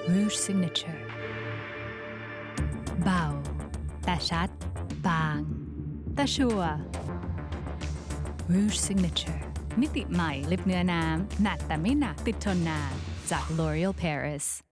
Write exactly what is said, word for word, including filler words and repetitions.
Rouge Signature เบาแต่ชัดบางแต่ชัวร์ Rouge Signature มิติใหม่ลิปเนื้อน้ำหนักแต่ไม่หนักติดทนนานจาก L'Oréal Paris